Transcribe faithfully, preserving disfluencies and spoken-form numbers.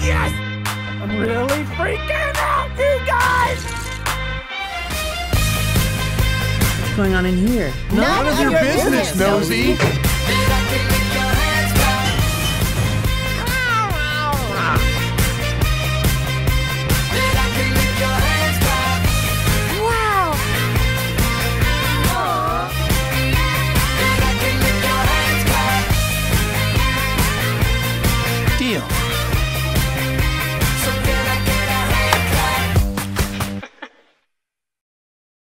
Yes! I'm really freaking out, you guys! What's going on in here? None, None of your business, business Nosy.